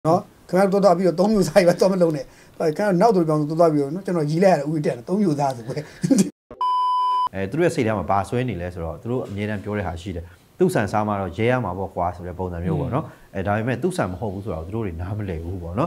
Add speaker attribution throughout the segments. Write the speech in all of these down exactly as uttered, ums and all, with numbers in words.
Speaker 1: နော်ခင်ဗျားတို့တော့ပြီးတော့သုံးမျိုးစားရပဲတော့မလုံးနဲ့ခင်ဗျားနောက်တို့ပြောင်းတော့ပြီးတော့နော်ကျွန်တော်ရီးလိုက်ရဦးတက်သုံးမျိုးစားဆိုပဲ
Speaker 2: အဲသူတို့ရဲ့စိတ်ထဲမှာဘာဆွဲနေလဲဆိုတော့သူတို့အမြဲတမ်းပြောတဲ့ဟာရှိတယ်သူ့ဆန်စားမှာတော့ရဲရမှာပေါ့ကွာဆိုတဲ့ပုံစံမျိုးပေါ့နော်အဲဒါပေမဲ့သူ့ဆန်မဟုတ်ဘူးဆိုတော့သူတို့တွေနားမလည်ဘူးပေါ့နော်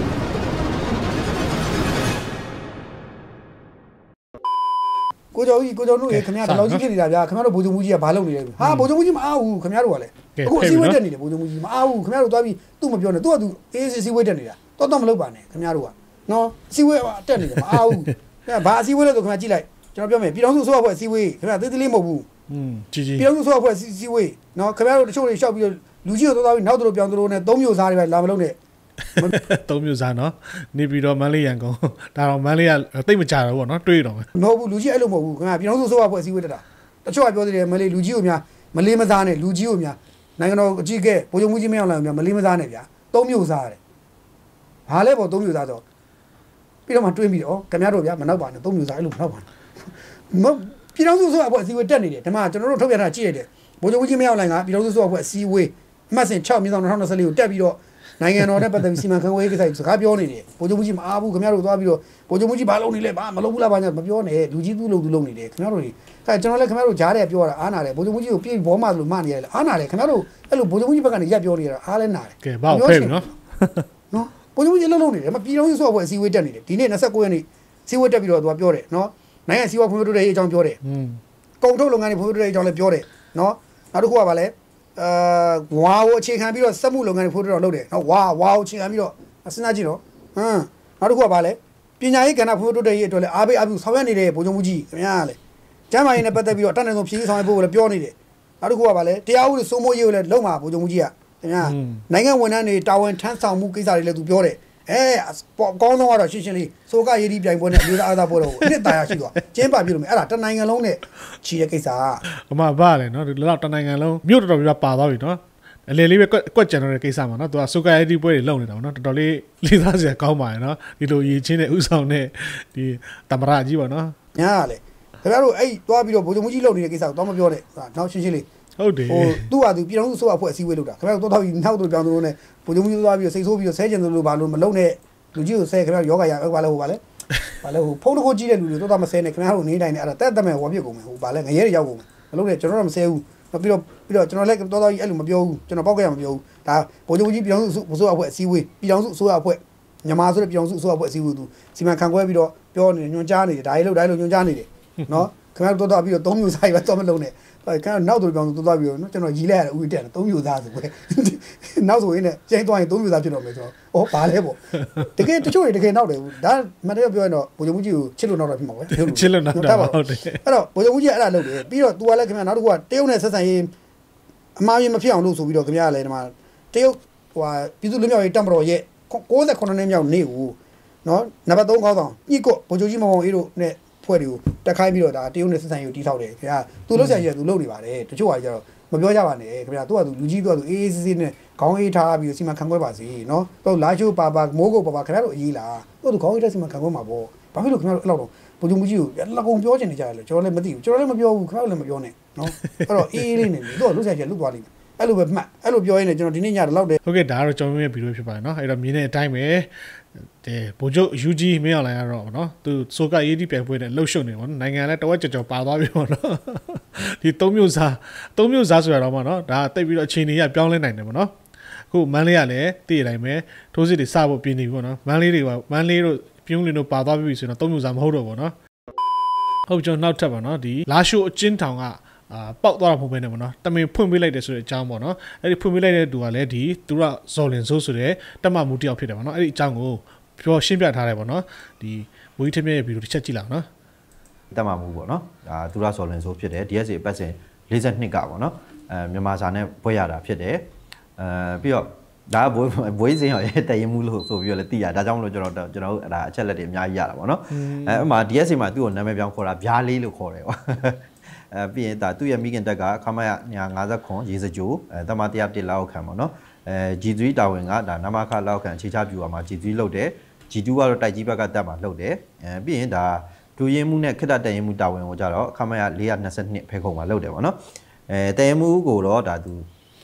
Speaker 1: ကိုကျော်ကြီးကိုကျော်တို့ရေခင်ဗျားဘယ်လောက်ကြီးဖြစ်နေတာဗျာခင်ဗျားတို့ဘိုးချုပ်မှုကြီးကဘာလုပ်နေလဲဟာဘိုးချုပ်မှုကြီးမအားဘူးခင်ဗျားတို့ကလည်းအခုအစည်းအဝေးတက်နေတယ်ဘိုးချုပ်မှုကြီးမအားဘူးခင်ဗျားတို့သွားပြီးသူ့မပြောနဲ့သူ့ကသူအေးစစ်အစည်းအဝေးတက်နေတာတော့တော့မလုပ်ပါနဲ့ခင်ဗျားတို့ကနော်အစည်းအဝေးတက်နေတယ်မအားဘူးဘာအစည်းအဝေးလဲဆိုခင်ဗျားကြည့်လိုက်ကျွန်တော်ပြောမယ်ပြည်တော်စုဆိုအဖွဲ့အစည်းအဝေးခင်ဗျားသေးသေးလေးမဟုတ်ဘူး
Speaker 3: อืมကြီးကြီး
Speaker 1: ပြည်တော်စုဆိုအဖွဲ့အစည်းအဝေးနော်ခင်ဗျားတို့တချို့တွေရှောက်ပြီးတော့လူကြီးကိုသွားပြီးနောက်တို့ပြောင်းတို့နဲ့သုံးမျိုးစားတွေပဲလာမလုပ်နဲ့
Speaker 3: သုံးမျိုးစားနော်နေပြီးတော့မန်းလေးရန်ကုန်ဒါတော့မန်းလေးကတိတ်မကြတော့ဘူးနော်တွေးတော့မယ်
Speaker 1: မဟုတ်ဘူးလူကြီးအဲ့လိုမဟုတ်ဘူးခင်ဗျာပြည်တော်စုဆိုအဖွဲ့အစည်းအဝေးတက်တာတချို့ကပြောသေးတယ်မလေးလူကြီးကိုများမလေးမစားနဲ့လူကြီးကိုများနိုင်ငံတော်အကြီးကဲဗိုလ်ချုပ်မှုကြီးမင်းအောင်လှိုင်ကိုများမလေးမစားနဲ့ဗျာသုံးမျိုးစားရတယ်ဘာလဲပေါ့သုံးမျိုးစားတော့ပြီးတော့မှတွေးပြီးတော့ခင်ဗျားတို့ဗျာမနောက်ပါနဲ့သုံးမျိုးစားအဲ့လိုမနောက်ပါနဲ့မပြည်တော်စုဆိုအဖွဲ့အစည်းအဝေးတက်နေတယ်ဒီမှာကျွန်တော်တို့ထုတ်ပြထားကြည့်ရတယ်ဗိုလ်ချုပ်မှုကြီးမင်းအောင်လှိုင်ကပြည်တော်စုဆိုအဖွဲ့အစည်းအဝေးအမှတ်စဉ်၆မြင်းဆောင်၂၀၂၄ကိုတက်ပြီးတော့နိုင်ငံတော်နဲ့ပတ်သက်ပြီးစီမံခန့်ခွဲရေးကိစ္စတွေစကားပြောနေတယ်ဗိုလ်ချုပ်မှုကြီးမအားဘူးခင်ဗျားတို့သွားပြီးတော့ဗိုလ်ချုပ်မှုကြီးဘာလုပ်နေလဲဘာမလုပ်ဘူးလားဘာညာမပြောနဲ့လူကြီးသူ့လုပ်သူလုပ်နေတယ်ခင်ဗျားတို့အဲကျွန်တော်လည်းခင်ဗျားတို့ကြားတယ်ပြောတာအားနာတယ်ဗိုလ်ချုပ်မှုကြီးကိုပြေးဘောမှလို့မှနေရတယ်အားနာတယ်ခင်ဗျားတို့အဲ့လိုဗိုလ်ချုပ်မှုကြီးဘက်ကနေရက်ပြောနေရတာအားလည်းနာတယ်
Speaker 3: ကဲဘာဖဲ့နော်
Speaker 1: နော်ဗိုလ်ချုပ်မှုကြီးလုံးလုံးနေတယ်မပြည်တော်စုအဖွဲ့အစည်းအဝေးတက်နေတယ်ဒီနေ့၂၉ရက်နေ့စီဝေးတက်ပြီးတော့သူကပြောတယ်နော်နိုင်ငံစီဝါဖွံ့ဖြိုးတိုးတက်ရေးအကြောင်းပြောတယ်
Speaker 3: อืม
Speaker 1: ကုန်ထုတ်လုပ်ငန်းတွေဖွံ့ဖြိုးတိုးတက်ရေးအကြောင်းလည်းပြောတယ်နော်နောက်တစ်ခုကဘာလဲအာဝါကိုအခြေခံပြီးတော့စက်မှုလုပ်ငန်းတွေဖွံ့ဖြိုးတော့လုပ်တယ်နော်ဝါဝါကိုအခြေခံပြီးတော့စဉ်းစားကြည့်တော့ဟမ်နောက်တစ်ခုကဘာလဲပညာရေးကဏ္ဍဖွံ့ဖြိုးတိုးတက်ရေးအတွက်လည်းအားပေးအားပြုဆောင်ရွက်နေတဲ့ဗိုလ်ချုပ်မှုကြီးခင်ဗျားလေကျမ်းမာရေးနဲ့ပတ်သက်ပြီးတော့အတတ်နိုင်ဆုံးဖြည့်ဆည်းဆောင်ရွက်ဖို့လည်းပြောနေတယ်နောက်တစ်ခုကဘာလဲတရားဥပဒေစိုးမိုးရေးကိုလည်းလုံမှာဗိုလ်ချုပ်မှုကြီးကခင်ဗျားနိုင်ငံဝန်ထမ်းတွေတာဝန်ထမ်းဆောင်မှုကိစ္စတွေလည်းသူပြောတယ်အဲအကောင်းဆုံးကတော့ရှင်းရှင်းလေးစိုးကရေးဒီပြိုင်ပွဲနဲ့လူသားအားသားပွဲတော့အနှစ်သာရရှိသွားကျင်းပပြုလို့မယ်အဲ့ဒါတနိုင်ငံလုံးနဲ့ချီတဲ့ကိစ္စ
Speaker 3: အမဘာလဲနော်ဒီလောက်တနိုင်ငံလုံးမြို့တော်တော်ပြပါသွားပြီနော်အလေလေးပဲကွက်ကြံတော့တဲ့ကိစ္စမှာနော်သူကစိုးကရေးဒီပွဲတွေလုပ်နေတာနော်တော်တော်လေးလေးစားစရာကောင်းပါရဲ့နော်ဒီလိုရည်ချင်းတဲ့ဥဆောင်တဲ့ဒီတမရကြီးပေါ့နော်
Speaker 1: ညာလေခင်ဗျားတို့အဲ့သွားပြီးတော့ဗိုလ်ချုပ်မှုကြီးလုပ်နေတဲ့ကိစ္စကိုတော့မပြောနဲ့နောက်ရှင်းရှင်းလေး
Speaker 3: ဟုတ်တယ်
Speaker 1: ဟိုသူ့ဟာသူပြည်တော်စုဆိုအဖွဲ့အစည်းအဝေးလုပ်တာခင်ဗျားတို့တော့ပြီးနောက်တို့ပြောင်းတို့နဲ့ဗိုလ်ချုပ်မှုကြီးသွားပြီးတော့စိတ်ဆိုးပြီးတော့ဆဲကျင်တို့လိုဘာလို့မလုပ်နဲ့လူကြီးကိုဆဲခင်ဗျားယောဂရဘာလဲဟိုဘာလဲဘာလဲဟိုဖုန်းတစ်ခုကြီးတဲ့လူတွေတော့တော့မဆဲနဲ့ခင်ဗျားတို့နေတိုင်းနဲ့အဲ့ဒါတက်တက်မဲ့ဝါပြစ်ကုန်မယ်ဟိုဘာလဲငရဲတွေရောက်ကုန်မယ်မလုပ်နဲ့ကျွန်တော်တော့မဆဲဘူးပြီးတော့ပြီးတော့ကျွန်တော်လည်းတော်တော်ကြီးအဲ့လိုမပြောဘူးကျွန်တော်ပောက်ကရမပြောဘူးဒါဗိုလ်ချုပ်ကြီးပြည်တော်စုဆိုအဖွဲ့အစည်းအဝေးပြည်တော်စုဆိုအဖွဲ့မြန်မာဆိုတဲ့ပြည်တော်စုဆိုအဖွဲ့အစည်းအဝေးသူစီမံခန့်ခွဲပြီးတော့ပြောနေညွှန်ကြားနေတယ်ဒါလေးလို့ဒါလေးလို့ညွှန်ကြားနေတယ်နော်ခင်ဗျားတို့တော့ပြီးတော့သုံးမျိုးစားရပဲတော့မလုံးနဲ့ခင်ဗျားနောက်တို့ပြောင်းတော့သွားပြီးတော့နော်ကျွန်တော်ရီးလိုက်ရဦးတက်သုံးမျိုးစားဆိုပဲနောက်ဆိုရင်လည်းကျင်းသွားရင်သုံးမျိုးစားဖြစ်တော့မယ်ဆိုတော့ဩဘာလဲပေါ့တကယ်တချို့တွေတကယ်နောက်တယ်ဒါမတည့်ပြောရင်တော့ဗိုလ်ချုပ်မှုကြီးကိုချစ်လို့နောက်တော့ဖြစ်မှာပဲ
Speaker 3: ချစ်လို့နောက်တော့ဟုတ်တယ်
Speaker 1: အဲ့တော့ဗိုလ်ချုပ်မှုကြီးအဲ့ဒါလုပ်တယ်ပြီးတော့ तू ကလည်းခင်ဗျားနောက်တစ်ခုကတရုတ်နဲ့ဆက်ဆံရေးအမှားကြီးမဖြစ်အောင်လုပ်ဆိုပြီးတော့ခင်ဗျားကလည်းဒီမှာတရုတ်ဟိုပြည်သူ့လူမျိုးရေးတပ်မတော်ရဲ့၉၈နှစ်မြောက်နေ့ကိုနော်နံပါတ်၃ခေါင်းဆောင်ညစ်ကွဗိုလ်ချုပ်ကြီးမောင်မောင်အေးတို့နဲ့ဖွဲ့တွေကိုတက်ခိုင်းပြီးတော့ဒါတရုတ်နဲ့ဆက်ဆံရေးကိုတီးထောက်တယ်ခင်ဗျာသူလှုပ်ရှားရသူလှုပ်နေပါတယ်တချို့ဟာကျတော့မပြောကြပါနဲ့ခင်ဗျာသူကသူလူကြီးသူကသူအေးအေးဆေးဆေးနဲ့ခေါင်းအေးထားပြီးစီမံခန့်ခွဲပါစေနော်သူလာချိုးပါပါမိုးကုတ်ပါပါခင်ဗျာတို့အေးလားသူကသူခေါင်းအေးတဲ့စီမံခန့်ခွဲမှာပေါ့ဘာဖြစ်လို့ခင်ဗျာတို့အဲ့လောက်တော့ဗိုလ်ချုပ်ကြီးကိုလက်ကုံပြောချင်နေကြတယ်လို့ကျွန်တော်လည်းမသိဘူးကျွန်တော်လည်းမပြောဘူးခင်ဗျာတို့လည်းမပြောနဲ့နော်အဲ့တော့အေးအေးလေးနေပြီသူကလှုပ်ရှားရလှုပ်သွားလိမ့်မယ်အဲ့လိုပဲမှတ်အဲ့လိုပြောရင်းနဲ့ကျွန်တော်ဒီနေ့ညတော့လောက်တယ်
Speaker 3: ဟုတ်ကဲ့ဒါကတော့ကျွန်တော်ရဲ့ဗီဒီယိုဖြစ်ပါတယ်နော်အဲ့တော့မြင်တဲ့အတိုင်းပဲတဲ့ဗိုလ်ချုပ် ယူ ဂျီ မင်းအောင်လှိုင်ကတော့ဗောနော်သူစိုးကရေးဒီပြိုင်ပွဲနဲ့လှုပ်ရှုပ်နေဗောနော်နိုင်ငံလည်းတဝက်ကြော်ကြော်ပါသွားပြီဗောနော်ဒီသုံးမျိုးစားသုံးမျိုးစားဆိုရတော့ဗောနော်ဒါတိတ်ပြီးတော့အချိန်ကြီးပြောင်းလဲနိုင်တယ်ဗောနော်အခုမန်းလေးကလည်းတည်ရတိုင်းပဲထိုးစစ်တွေစဖို့ပြင်နေပြီဗောနော်မန်းလေးတွေကမန်းလေးတို့ပြုံးလင်းတို့ပါသွားပြီဆိုတော့သုံးမျိုးစားမဟုတ်တော့ဗောနော်ဟုတ်ကျွန်တော်နောက်ထပ်ဗောနော်ဒီလာရှိုအချင်းထောင်ကအာပေါက်သွားတာမဟုတ်ဘဲနဲ့ပေါ့နော်တမင်ဖွင့်ပေးလိုက်တယ်ဆိုတဲ့အကြောင်းပေါ့နော်အဲ့ဒီဖွင့်ပေးလိုက်တဲ့သူကလည်းဒီသူကဇော်လင်ဆိုးဆိုတဲ့တက်မမှုတယောက်ဖြစ်တယ်ပေါ့နော်အဲ့ဒီအကြောင်းကိုပြောရှင်းပြထားတယ်ပေါ့နော်ဒီဝီထမရဲ့ဗီဒီယိုတစ်ချက်ကြည့်လောက်နော်
Speaker 2: တက်မမှုပေါ့နော်ဒါသူကဇော်လင်ဆိုးဖြစ်တယ် ဒီ အက်စ် အေ ပတ်စဉ်၄၂ကပေါ့နော်အဲမြန်မာစာနဲ့ဘွဲရတာဖြစ်တယ်အဲပြီးတော့ဒါဘွေးဘွေးစင်ရောရဲ့တရင်မှုလို့ဆိုပြီးတော့လည်းသိရဒါကြောင့်မလို့ကျွန်တော်ကျွန်တော်အဲ့ဒါအချက်လက်တွေအများကြီးရတာပေါ့နော်အဲအမှ ဒီ အက်စ် အေ မှာသူ့ကိုနာမည်ပြောင်းခေါ်တာဗျားလေးလို့ခေါ်တယ်ပေါ့အဲပြီးရင်ဒါသူ့ရဲ့မိခင်တက်ကခမရ၅၀ရေစကြိုအဲတမ၁၀၁လောက်ခံပေါ့နော်အဲ ဂျီ သရီ တာဝန်ကဒါနမခလောက်ခံအခြေချပြူမှာ ဂျီ သရီ လောက်တယ် ဂျီ တူ ကတော့တိုက်ကြီးဘက်ကတက်မှာလောက်တယ်အဲပြီးရင်ဒါဒူရင်မှုနဲ့ခိတ္တတရင်မှုတာဝန်ကိုကြတော့ခမရ၄၂၂ဖဲခုံမှာလောက်တယ်ပေါ့နော်အဲတရင်မှုကိုတော့ဒါသူစ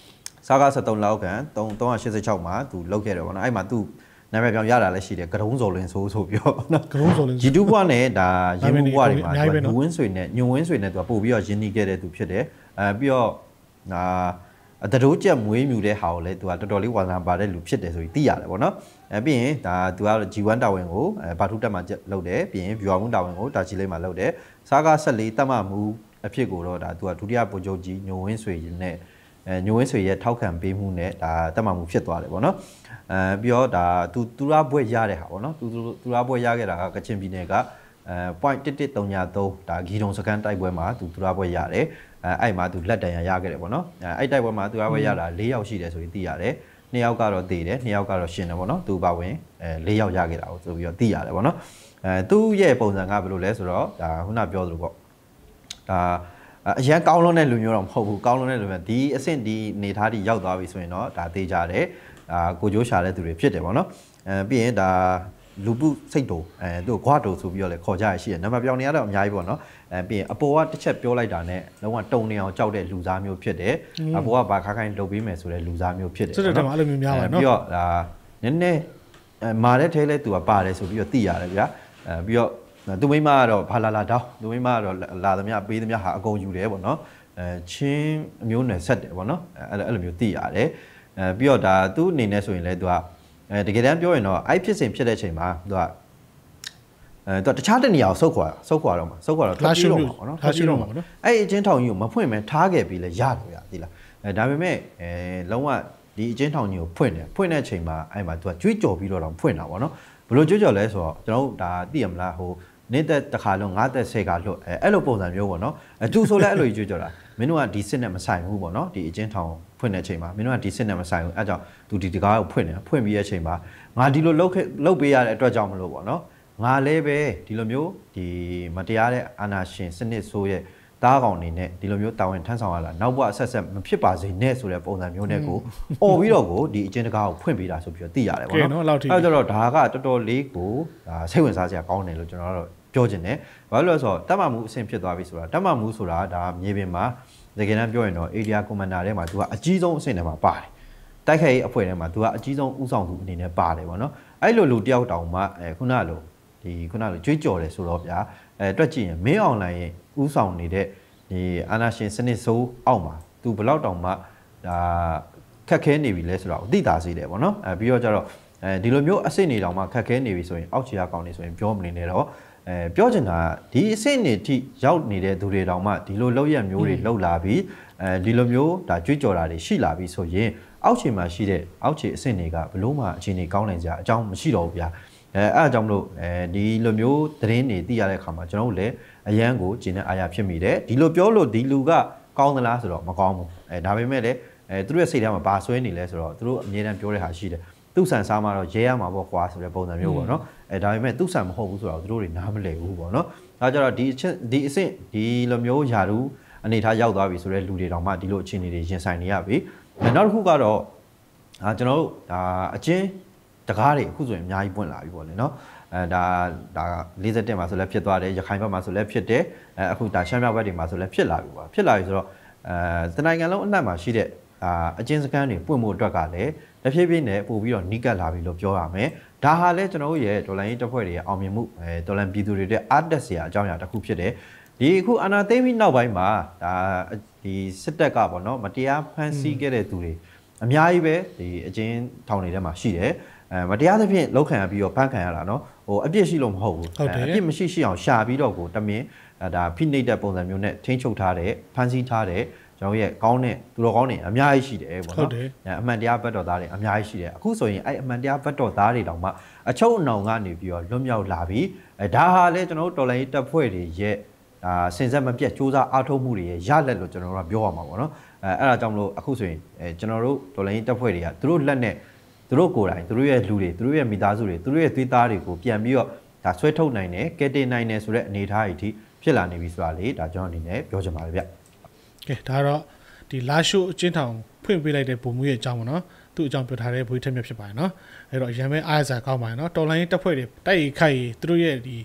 Speaker 2: စားကားဆက်သုံးလောက်ကန်သုံးသုံးရှစ်ရှစ်၆မှာသူလောက်ခဲ့တယ်ပေါ့နော်အဲ့မှာသူနာမည်ပြောင်းရတာလည်းရှိတယ်ကတုံးစော်လင်းဆိုးဆိုပြောနော်
Speaker 3: ကရုံးစော်လင်း
Speaker 2: YouTube ဘွားနဲ့ဒါရင်းမှုဘွားတွေမှာလူဝင်းဆွေနဲ့ညွန်ဝင်းဆွေနဲ့သူကပို့ပြီးတော့ရင်းနှီးခဲ့တဲ့သူဖြစ်တယ်အဲပြီးတော့ဒါအတတိုးချက်မွေးမြူတဲ့ဟာကိုလည်းသူကတော်တော်လေးဝါသနာပါတဲ့လူဖြစ်တယ်ဆိုပြီးသိရတယ်ပေါ့နော်အဲပြီးရင်ဒါသူက G one တာဝန်ကိုအဲဘာထုတက်မှာလုပ်တယ်ပြီးရင် viewer မှုတာဝန်ကိုတာချီလေးမှာလုပ်တယ်စားကားဆက်လေးတက်မှမူအဖြစ်ကိုတော့ဒါသူကဒုတိယဗိုလ်ချုပ်ကြီးညွန်ဝင်းဆွေနဲ့အဲညိုဝင်းဆွေရဲ့ထောက်ခံပေးမှုနဲ့ဒါတက်မှမှုဖြစ်သွားတယ်ပေါ့နော်အဲပြီးတော့ဒါသူသူရဘွဲ့ရတဲ့ဟာပေါ့နော်သူသူရဘွဲ့ရခဲ့တာကကချင်ပြည်နယ်ကအဲ point တစ်တစ်သုံးညာသုံးဒါဂီတုံစကန်တိုက်ပွဲမှာသူသူရဘွဲ့ရတယ်အဲအဲ့မှာသူလက်တံရရခဲ့တယ်ပေါ့နော်အဲအဲ့တိုက်ပွဲမှာသူရဘွဲ့ရတာ၄ယောက်ရှိတယ်ဆိုပြီးသိရတယ်နှစ်ယောက်ကတော့သေတယ်နှစ်ယောက်ကတော့ရှင်တယ်ပေါ့နော်သူပါဝင်အဲ၄ယောက်ရခဲ့တာကိုဆိုပြီးတော့သိရတယ်ပေါ့နော်အဲသူ့ရဲ့ပုံစံကဘယ်လိုလဲဆိုတော့ဒါခုနပြောသလိုပေါ့ဒါအရန်ကောင်းလုံးတဲ့လူမျိုးတော့မဟုတ်ဘူးကောင်းလုံးတဲ့လူမျိုးဒီအဆင့်ဒီနေသားဒီရောက်သွားပြီဆိုရင်တော့ဒါသေးကြတယ်ဒါကိုကြိုးရှာတဲ့သူတွေဖြစ်တယ်ပေါ့နော်အဲပြီးရင်ဒါလူပုစိတ်တူအဲသူ့ဂွားတူဆိုပြီးတော့လေခေါ်ကြရရှိတယ်နံပါတ်ပြောင်းနေရတော့အများကြီးပေါ့နော်အဲပြီးရင်အပေါ်ကတစ်ချက်ပြောလိုက်တာနဲ့လုံးဝတုံနေအောင်ကြောက်တဲ့လူစားမျိုးဖြစ်တယ်အပေါ်ကဘာခါခိုင်းလုပ်ပေးမယ်ဆိုတဲ့လူစားမျိုးဖြစ်တယ်
Speaker 3: ဆိုတော့အဲ့လိုမျိုးများပါနော်
Speaker 2: ပြီးတော့ဒါနည်းနည်းမာတဲ့ထဲလဲသူကပါတယ်ဆိုပြီးတော့သိရတယ်ဗျာအဲပြီးတော့သူမိမကတော့ဘာလာလာတောင်းသူမိမကတော့လာသမျှပေးသမျှဟာအကုန်ယူတယ်ပေါ့နော်အဲချင်းအမျိုးနယ်ဆက်တယ်ပေါ့နော်အဲ့အဲ့လိုမျိုးသိရတယ်အဲပြီးတော့ဒါသူ့အနေနဲ့ဆိုရင်လည်းသူကအဲတကယ်တမ်းပြောရင်တော့အဲ့ဖြစ်စဉ်ဖြစ်တဲ့အချိန်မှာသူကအဲသူကတခြားတနေရာကိုဆုတ်ခွာဆုတ်ခွာတော့မှာဆုတ်ခွာတော့ထွက်ပြေးတော့မှာပေါ့နော်
Speaker 3: ထွက်ပြေးတော့မှာနော်
Speaker 2: အဲ့အချင်းထောင်ကြီးကိုမဖွင့်မဲထားခဲ့ပြီးလဲရတယ်ဗျာဒီလားအဲဒါပေမဲ့အဲလုံးဝဒီအချင်းထောင်ကြီးကိုဖွင့်တယ်ဖွင့်တဲ့အချိန်မှာအဲ့မှာသူကကြွေးကြော်ပြီးတော့တော့ဖွင့်တာပေါ့နော်ဘယ်လိုကြွေးကြော်လဲဆိုတော့ကျွန်တော်တို့ဒါသိရမလားဟိုနေတဲ့တခါလုံးငါးသက်ဆယ်ကလွတ်အဲအဲ့လိုပုံစံမျိုးပေါ့နော်အတူဆိုလဲအဲ့လိုကြွေးကြော်တာမင်းတို့ကဒီစစ်နဲ့မဆိုင်ဘူးပေါ့နော်ဒီအချင်းထောင်ဖွင့်တဲ့အချိန်မှာမင်းတို့ကဒီစစ်နဲ့မဆိုင်ဘူးအဲကြောင့်သူဒီတကားကိုဖွင့်တယ်ဖွင့်ပြီးတဲ့အချိန်မှာငါဒီလိုလှုပ်လှုပ်ပေးရတဲ့အတွက်ကြောင့်မလို့ပေါ့နော်ငါလည်းပဲဒီလိုမျိုးဒီမတရားတဲ့အာဏာရှင်စနစ်ဆိုးရဲ့တားကောင်နေနဲ့ဒီလိုမျိုးတာဝန်ထမ်းဆောင်ရလာနောက်ဘဝဆက်ဆက်မဖြစ်ပါစေနဲ့ဆိုတဲ့ပုံစံမျိုးနဲ့ကိုអော်ပြီးတော့ကိုဒီအချင်းတကားကိုဖွင့်ပေးတာဆိုပြီးတော့သိရတယ်ပေါ့နော်အဲကြတော့ဒါကတော်တော်လေးကိုဒါစိတ်ဝင်စားစရာကောင်းတယ်လို့ကျွန်တော်တို့ပြောချင်တယ်ဘာလို့လဲဆိုတော့တတ်မှမှုအဆင့်ဖြစ်သွားပြီဆိုတာတတ်မှမှုဆိုတာဒါမြေပြင်မှာတကယ်တမ်းပြောရင်တော့ area commander ထဲမှာသူကအကြီးဆုံးအဆင့်ထဲမှာပါတယ်တိုက်ခိုက်ရေးအဖွဲ့ထဲမှာသူကအကြီးဆုံးဦးဆောင်သူအနေနဲ့ပါတယ်ပေါ့နော်အဲ့လိုလူတယောက်တောင်မှအဲခုနကလိုဒီခုနကလိုကြွေးကြော်တယ်ဆိုတော့ဗျာအဲတွက်ကြည့်ရင်မင်းအောင်လိုင်းရဲ့ဦးဆောင်နေတဲ့ဒီအာနာရှင်စနစ်ဆိုးအောက်မှာသူဘလောက်တောင်မှဒါခက်ခဲနေပြီလဲဆိုတော့သိတာစေတယ်ပေါ့နော်အဲပြီးတော့ကျတော့အဲဒီလိုမျိုးအဆင့်နေတောင်မှခက်ခဲနေပြီဆိုရင်အောက်ခြေအကောင်နေဆိုရင်ပြောမနေနဲ့တော့အဲပြောချင်တာဒီအဆင့်နေထိရောက်နေတဲ့သူတွေတောင်မှဒီလိုလောက်ရမျိုးတွေလောက်လာပြီးအဲဒီလိုမျိုးဒါကြွေးကြော်တာတွေရှိလာပြီးဆိုရင်အောက်ခြေမှာရှိတဲ့အောက်ခြေအဆင့်တွေကဘလို့မှအခြေအနေကောင်းနိုင်ကြအကြောင်းမရှိတော့ဘူးဗျာအဲအဲ့အကြောင်းမလို့အဲဒီလိုမျိုးသတင်းတွေသိရတဲ့အခါမှာကျွန်တော်တို့လည်းအရန်ကိုကျင်းတဲ့အာရဖြစ်မိတယ်ဒီလိုပြောလို့ဒီလူကကောင်းသလားဆိုတော့မကောင်းဘူးအဲဒါပေမဲ့လည်းအဲသူတို့ရဲ့စိတ်ထဲမှာဘာဆွဲနေလဲဆိုတော့သူတို့အမြဲတမ်းပြောတဲ့ဟာရှိတယ်သူ့ဆန်စားမှတော့ရဲရမှာပေါ့ကွာဆိုတဲ့ပုံစံမျိုးပေါ့နော်အဲဒါပေမဲ့သူ့ဆန်မဟုတ်ဘူးဆိုတော့သူတို့တွေနားမလည်ဘူးပေါ့နော်ဒါကြတော့ဒီအချက်ဒီအဆင့်ဒီလိုမျိုးယာတူအနေထားရောက်သွားပြီဆိုတဲ့လူတွေတောင်မှဒီလိုအခြေအနေတွေရင်ဆိုင်နေရပြီနောက်တစ်ခုကတော့အာကျွန်တော်တို့ဒါအချင်းတကားတွေအခုဆိုရင်အများကြီးပွင့်လာပြီပေါ့လေနော်အဲဒါဒါ၄၁မှာဆိုလည်းဖြစ်သွားတယ်ရခိုင်ဘက်မှာဆိုလည်းဖြစ်တယ်အဲအခုဒါရှမ်းမြောက်ဘက်တွေမှာဆိုလည်းဖြစ်လာပြီပေါ့ဖြစ်လာပြီဆိုတော့အဲတနိုင်ငံလုံးအနှံ့မှာရှိတဲ့အာအချင်းစကန်တွေပွင့်မှုအတွက်ကလည်းတစ်ဖြည်းဖြည်းနဲ့ပို့ပြီးတော့နီးကပ်လာပြီလို့ပြောရမယ်ဒါဟာလည်းကျွန်တော်တို့ရဲ့ဒေါ်လာရင်းတပ်ဖွဲ့တွေရဲ့အောင်မြင်မှုအဲဒေါ်လာပြည်သူတွေရဲ့အားတက်စရာအကြောင်းအရာတစ်ခုဖြစ်တယ်ဒီအခုအာဏာသိမ်းပြီးနောက်ပိုင်းမှာဒါဒီစစ်တပ်ကပေါ့နော်မတရားဖမ်းဆီးခဲ့တဲ့သူတွေအများကြီးပဲဒီအချင်းထောင်တွေထဲမှာရှိတယ်အဲမတရားသဖြင့်လောက်ခံရပြီးတော့ဖမ်းခံရတာเนาะဟိုအပြစ်ရှိလို့မဟုတ်ဘူးအပြစ်မရှိရှိအောင်ရှာပြီးတော့ကိုတမင်ဒါဖိနှိပ်တဲ့ပုံစံမျိုးနဲ့ထိန်းချုပ်ထားတဲ့ဖမ်းဆီးထားတဲ့ကျွန်တော်ရဲ့ကောင်းတဲ့သူတော်ကောင်းတွေအများကြီးရှိတယ်ပေါ့နော်အမှန်တရားဘက်တော်သားတွေအများကြီးရှိတယ်အခုဆိုရင်အဲ့အမှန်တရားဘက်တော်သားတွေတောင်မှအချုပ်အနှောင်ကနေပြီးတော့လွတ်မြောက်လာပြီးအဲဒါဟာလေကျွန်တော်တို့တော်လိုင်းတပ်ဖွဲ့တွေရဲ့ဒါစင်ဆက်မပြတ်စူးစမ်းအားထုတ်မှုတွေရဲ့ရလက်လို့ကျွန်တော်တို့ကပြောရမှာပေါ့နော်အဲအဲ့ဒါကြောင့်မလို့အခုဆိုရင်အဲကျွန်တော်တို့တော်လိုင်းတပ်ဖွဲ့တွေကသူတို့လက်နဲ့သူတို့ကိုယ်တိုင်သူတို့ရဲ့လူတွေသူတို့ရဲ့မိသားစုတွေသူတို့ရဲ့သွေးသားတွေကိုပြန်ပြီးတော့ဒါဆွဲထုတ်နိုင်တယ်ကဲတင်နိုင်တယ်ဆိုတဲ့အနေအထားအထိဖြစ်လာနေပြီဆိုတာလေဒါကျွန်တော်အနေနဲ့ပြောချင်ပါတယ်ဗျ
Speaker 3: ကဲဒါတော့ဒီလာရှိုးအချင်းထောင်ဖွင့်ပေးလိုက်တဲ့ပုံမှုရဲ့အကြောင်းပေါ့နော်သူ့အကြောင်းပြောထားတဲ့ဘွေးထက်မြက်ဖြစ်ပါတယ်နော်အဲ့တော့ရံမဲအားရစာကောင်းပါတယ်နော်တော်လိုင်းတပ်ဖွဲ့တွေတိုက်ရိုက်ခိုက်သူတို့ရဲ့ဒီ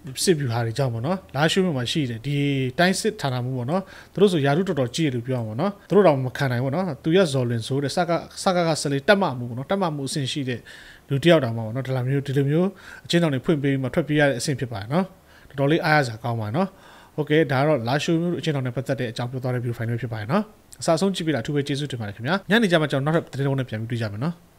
Speaker 3: စစ်ဗျူဟာတွေကြောင့်ပေါ့နော်လာရှိုးမြို့မှာရှိတယ်ဒီတိုင်းစစ်ဌာနမှုပေါ့နော်သူတို့ဆိုယာရုတော်တော်ကြီးတယ်လို့ပြောအောင်ပေါ့နော်သူတို့တော့မခံနိုင်ဘူးနော်သူရဇော်လွင်ဆိုတဲ့စကစကကစလေတက်မှမှုပေါ့နော်တက်မှမှုအဆင့်ရှိတဲ့လူတယောက်တောင်မှပေါ့နော်ဒီလိုမျိုးဒီလိုမျိုးအချင်းတော်တွေဖွင့်ပေးပြီးမှထွက်ပြေးရတဲ့အဆင့်ဖြစ်ပါတယ်နော်တော်တော်လေးအားရစရာကောင်းပါနော်โอเคဒါကတော့လာရှိုးမျိုးအချင်းတော်နဲ့ပတ်သက်တဲ့အကြောင်းပြောသွားတဲ့ video file မျိုးဖြစ်ပါတယ်နော်အစားဆုံးကြည့်ပြတာအထူးပဲကျေးဇူးတင်ပါတယ်ခင်ဗျာညနေကျမှကျွန်တော်နောက်ထပ်သတင်းတွေနဲ့ပြန်ပြီးတွေ့ကြမယ်နော်